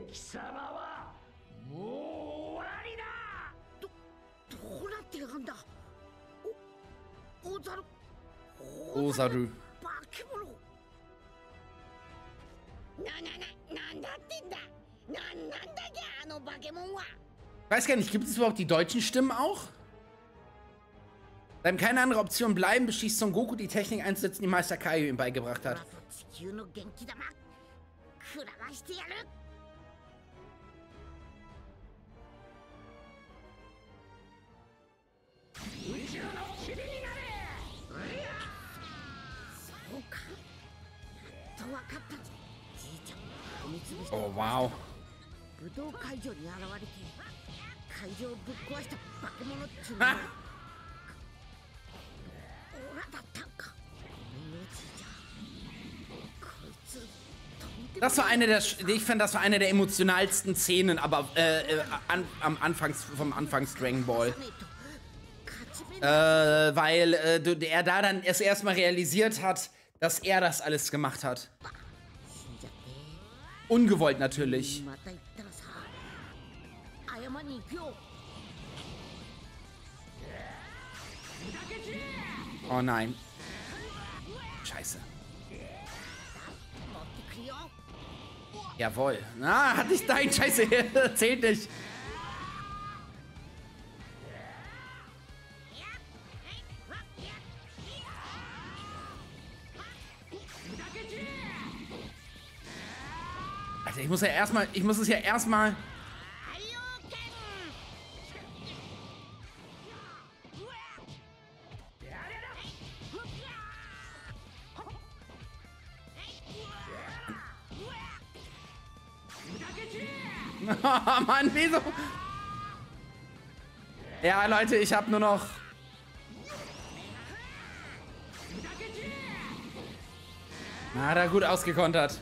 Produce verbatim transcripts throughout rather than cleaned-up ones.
貴様はもう終わりだ。 どどうなってやがんだ。お大猿大猿化け物。ななななんだってんだ。なんなんだっけあの化け物は。 Ich weiß gar nicht, gibt es überhaupt die deutschen Stimmen auch? Da ihm keine andere Option bleiben, beschließt Son Goku, die Technik einzusetzen, die Meister Kaio ihm beigebracht hat. Oh, wow. 武道会場に現れて会場をぶっ壊した化け物っちゅうのはオラだったんか。ごめんねじいちゃん。こいつとんでも Das war eine der, ich finde, das war eine der emotionalsten Szenen, aber äh, an, am Anfangs vom Anfangs Dragon Ball. Äh, weil äh, er da dann erst erstmal realisiert hat, dass er das alles gemacht hat. Ungewollt natürlich. Oh nein. Scheiße. Jawohl. Na, hatte ich dein Scheiße. Zählt nicht. Alter, ich muss ja erstmal, ich muss es ja erstmal. Oh Mann, wieso? Ja, Leute, ich habe nur noch... Na, hat er gut ausgekontert.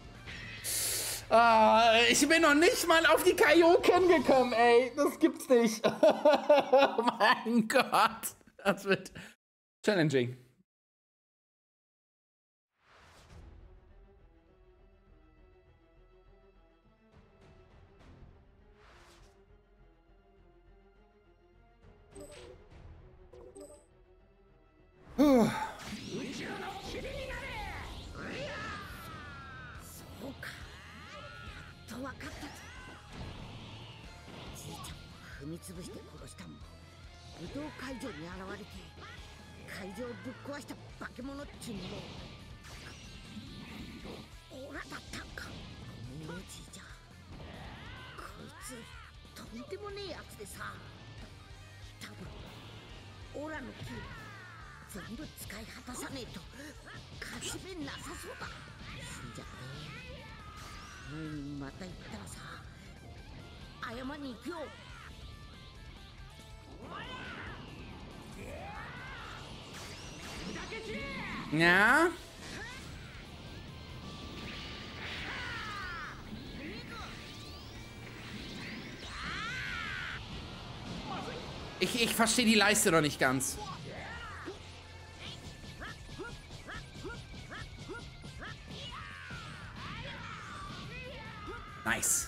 Ah, ich bin noch nicht mal auf die Kaioken gekommen, ey. Das gibt's nicht. Oh mein Gott. Das wird challenging. Puh. Ora no ki 全部使い果たさねえと勝ち目なさそうだ。死んじゃってうんまた言ったらさ謝りに行くよ。 Ja. Ich, ich verstehe die Leiste noch nicht ganz. Nice.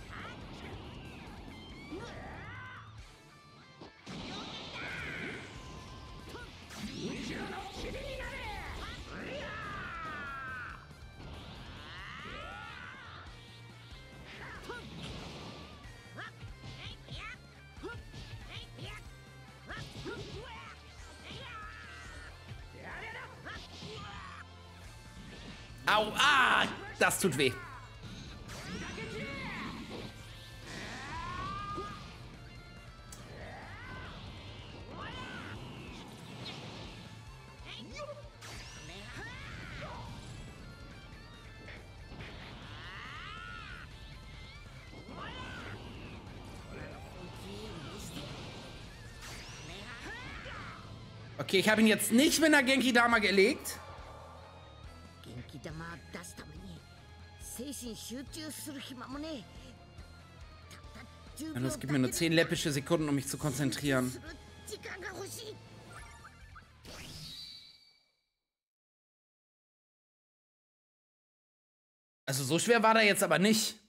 Au, ah, das tut weh. Okay, ich habe ihn jetzt nicht mit einer Genki-Dama gelegt. Und es gibt mir nur zehn läppische Sekunden, um mich zu konzentrieren. Also so schwer war der jetzt aber nicht.